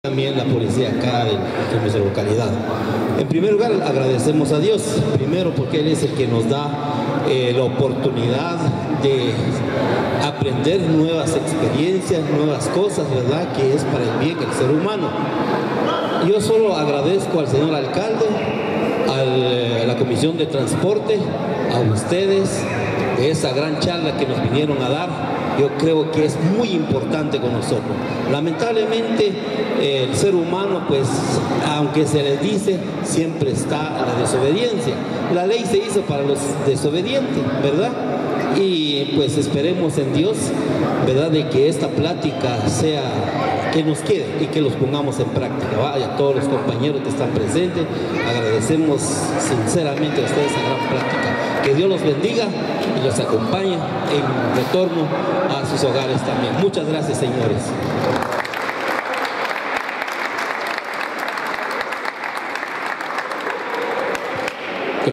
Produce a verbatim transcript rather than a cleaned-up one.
También la policía acá de, de nuestra localidad. En primer lugar, agradecemos a Dios, primero porque Él es el que nos da eh, la oportunidad de aprender nuevas experiencias, nuevas cosas, ¿verdad? Que es para el bien del ser humano. Yo solo agradezco al señor alcalde, al, a la Comisión de Transporte, a ustedes, de esa gran charla que nos vinieron a dar. Yo creo que es muy importante con nosotros. Lamentablemente, eh, el ser humano, pues, aunque se les dice, siempre está en la desobediencia. La ley se hizo para los desobedientes, ¿verdad? Y pues esperemos en Dios, ¿verdad?, de que esta plática sea, que nos quede y que los pongamos en práctica. Vaya, a todos los compañeros que están presentes, agradecemos sinceramente a ustedes esa gran plática. Que Dios los bendiga y los acompañe en retorno a sus hogares también. Muchas gracias, señores.